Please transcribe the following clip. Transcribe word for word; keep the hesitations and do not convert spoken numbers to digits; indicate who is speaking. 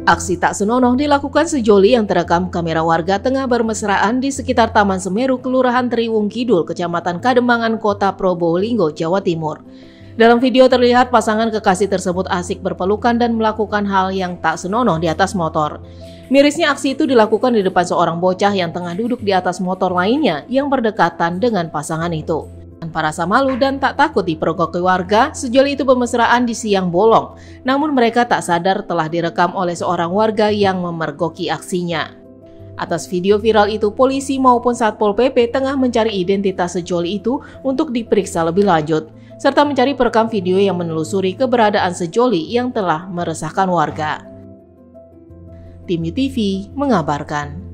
Speaker 1: Aksi tak senonoh dilakukan sejoli yang terekam kamera warga tengah bermesraan di sekitar Taman Semeru, Kelurahan Triwung Kidul, Kecamatan Kademangan, Kota Probolinggo, Jawa Timur. Dalam video terlihat pasangan kekasih tersebut asik berpelukan dan melakukan hal yang tak senonoh di atas motor. Mirisnya aksi itu dilakukan di depan seorang bocah yang tengah duduk di atas motor lainnya yang berdekatan dengan pasangan itu. Tanpa rasa malu dan tak takut dipergoki warga, sejoli itu bermesraan di siang bolong. Namun mereka tak sadar telah direkam oleh seorang warga yang memergoki aksinya. Atas video viral itu, polisi maupun Satpol P P tengah mencari identitas sejoli itu untuk diperiksa lebih lanjut, serta mencari perekam video yang menelusuri keberadaan sejoli yang telah meresahkan warga. Tim U T V mengabarkan.